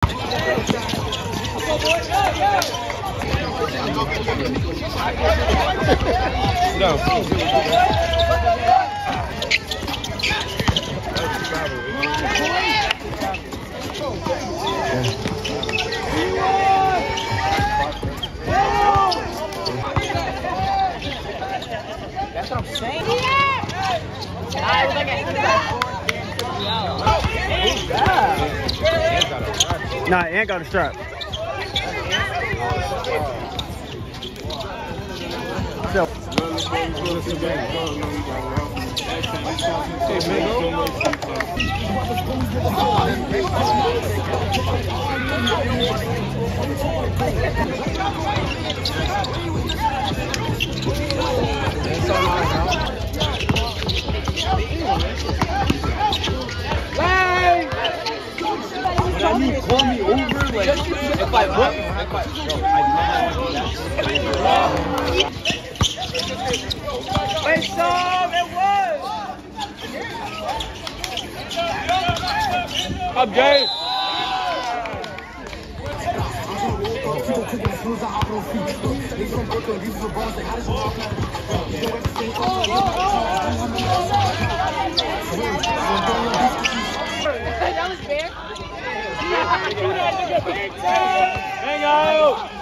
No. That's what I'm saying. Nah, Ant got a strap. So. I mean, call me over, like, if I what? Wait, so it was! Up, Jay! That was fair. Hang out!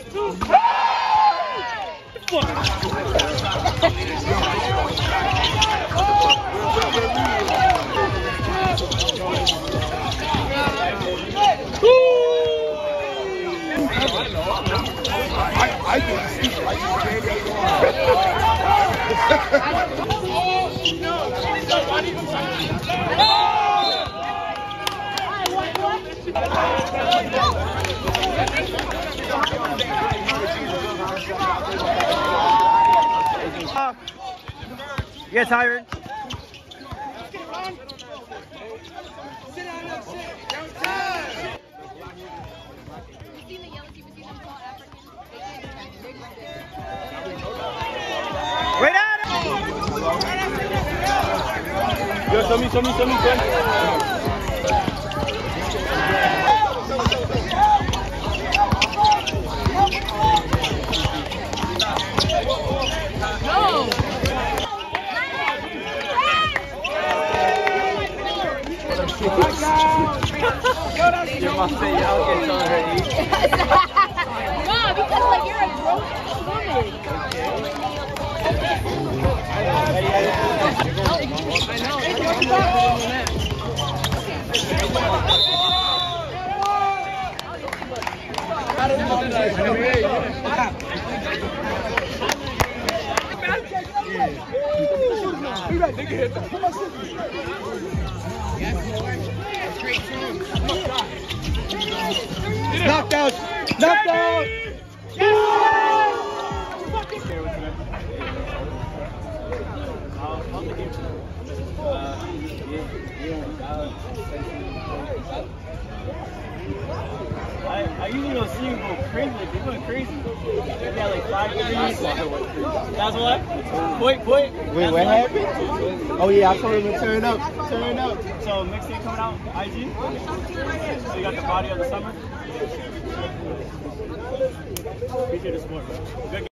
Yeah, Tyron. Wait at him! Yo, show me, son. You must say y'all get already. No, because like you're a grown woman. Knocked out! Knocked out! I usually don't see you go crazy, like you're going crazy. You got like 5 degrees. That's what? Point. Wait, what happened? Oh yeah, I told him to turn up. So mixtape coming out, IG. So you got the body of the summer. Appreciate the support, bro. Good.